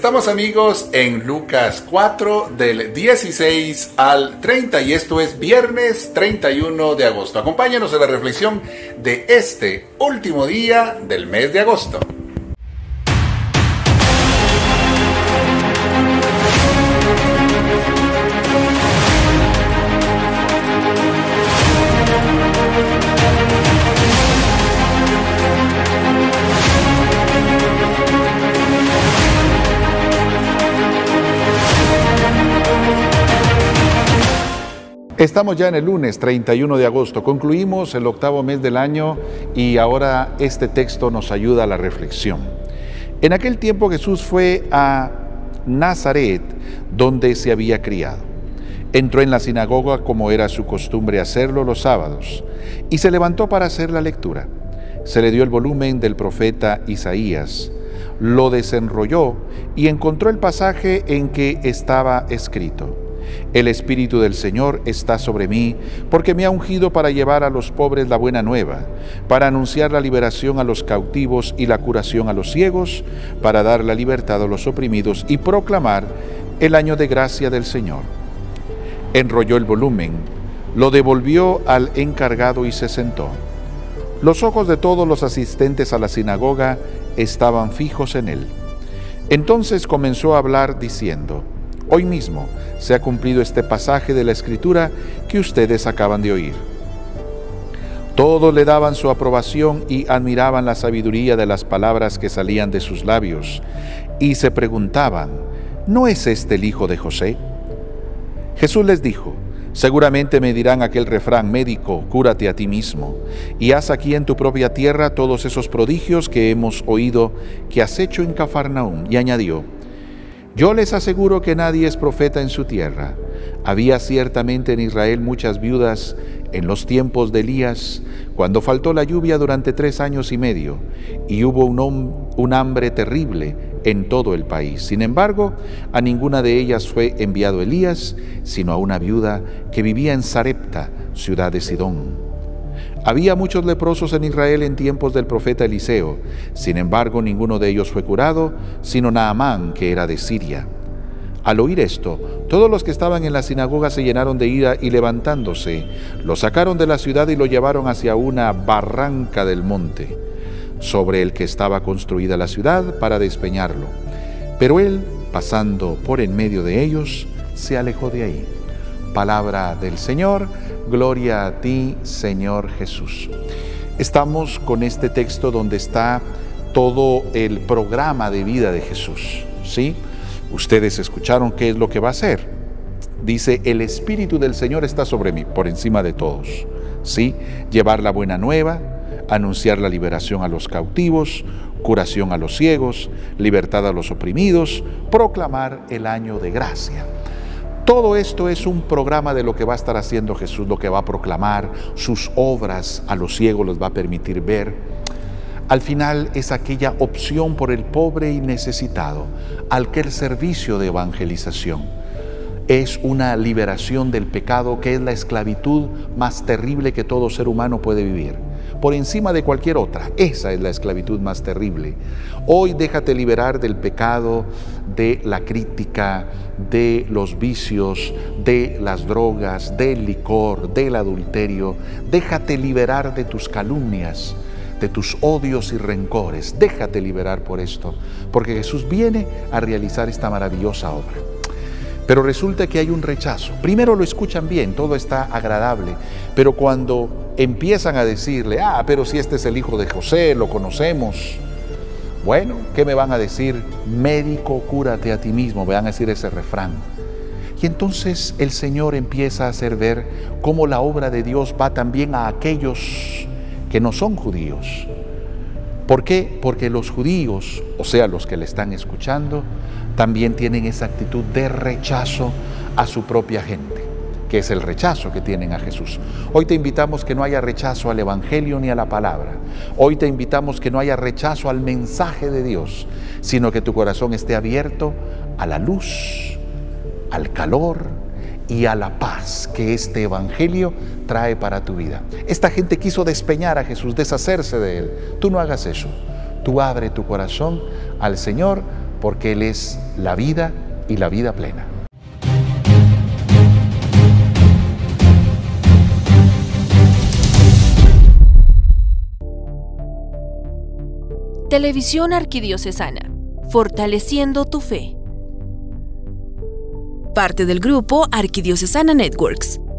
Estamos, amigos, en Lucas 4 del 16 al 30 y esto es viernes 31 de agosto. Acompáñanos en la reflexión de este último día del mes de agosto. Estamos ya en el lunes 31 de agosto, concluimos el octavo mes del año y ahora este texto nos ayuda a la reflexión. En aquel tiempo Jesús fue a Nazaret, donde se había criado. Entró en la sinagoga como era su costumbre hacerlo los sábados y se levantó para hacer la lectura. Se le dio el volumen del profeta Isaías, lo desenrolló y encontró el pasaje en que estaba escrito: El Espíritu del Señor está sobre mí, porque me ha ungido para llevar a los pobres la buena nueva, para anunciar la liberación a los cautivos y la curación a los ciegos, para dar la libertad a los oprimidos y proclamar el año de gracia del Señor. Enrolló el volumen, lo devolvió al encargado y se sentó. Los ojos de todos los asistentes a la sinagoga estaban fijos en él. Entonces comenzó a hablar diciendo: Hoy mismo se ha cumplido este pasaje de la Escritura que ustedes acaban de oír. Todos le daban su aprobación y admiraban la sabiduría de las palabras que salían de sus labios, y se preguntaban: ¿no es este el hijo de José? Jesús les dijo: seguramente me dirán aquel refrán médico: cúrate a ti mismo, y haz aquí en tu propia tierra todos esos prodigios que hemos oído que has hecho en Cafarnaúm. Y añadió: yo les aseguro que nadie es profeta en su tierra. Había ciertamente en Israel muchas viudas en los tiempos de Elías, cuando faltó la lluvia durante 3 años y medio, y hubo un hambre terrible en todo el país. Sin embargo, a ninguna de ellas fue enviado Elías, sino a una viuda que vivía en Sarepta, ciudad de Sidón. Había muchos leprosos en Israel en tiempos del profeta Eliseo. Sin embargo, ninguno de ellos fue curado, sino Naamán, que era de Siria. Al oír esto, todos los que estaban en la sinagoga se llenaron de ira y levantándose, lo sacaron de la ciudad y lo llevaron hacia una barranca del monte, sobre el que estaba construida la ciudad, para despeñarlo. Pero él, pasando por en medio de ellos, se alejó de ahí. Palabra del Señor. Gloria a ti, Señor Jesús. Estamos con este texto donde está todo el programa de vida de Jesús, ¿sí? Ustedes escucharon qué es lo que va a hacer. Dice: el Espíritu del Señor está sobre mí, por encima de todos, ¿sí? Llevar la buena nueva, anunciar la liberación a los cautivos, curación a los ciegos, libertad a los oprimidos, proclamar el año de gracia. Todo esto es un programa de lo que va a estar haciendo Jesús, lo que va a proclamar, sus obras a los ciegos los va a permitir ver. Al final es aquella opción por el pobre y necesitado, aquel servicio de evangelización. Es una liberación del pecado, que es la esclavitud más terrible que todo ser humano puede vivir. Por encima de cualquier otra, esa es la esclavitud más terrible. Hoy déjate liberar del pecado, de la crítica, de los vicios, de las drogas, del licor, del adulterio. Déjate liberar de tus calumnias, de tus odios y rencores. Déjate liberar por esto, porque Jesús viene a realizar esta maravillosa obra. Pero resulta que hay un rechazo. Primero lo escuchan bien, todo está agradable, pero cuando empiezan a decirle: pero si este es el hijo de José, lo conocemos. Bueno, ¿qué me van a decir? Médico, cúrate a ti mismo, me van a decir ese refrán. Y entonces el Señor empieza a hacer ver cómo la obra de Dios va también a aquellos que no son judíos. ¿Por qué? Porque los judíos, o sea, los que le están escuchando, también tienen esa actitud de rechazo a su propia gente, que es el rechazo que tienen a Jesús. Hoy te invitamos que no haya rechazo al Evangelio ni a la palabra. Hoy te invitamos que no haya rechazo al mensaje de Dios, sino que tu corazón esté abierto a la luz, al calor y a la paz que este Evangelio trae para tu vida. Esta gente quiso despeñar a Jesús, deshacerse de Él. Tú no hagas eso. Tú abre tu corazón al Señor porque Él es la vida y la vida plena. Televisión Arquidiocesana, fortaleciendo tu fe. Parte del grupo Arquidiocesana Networks.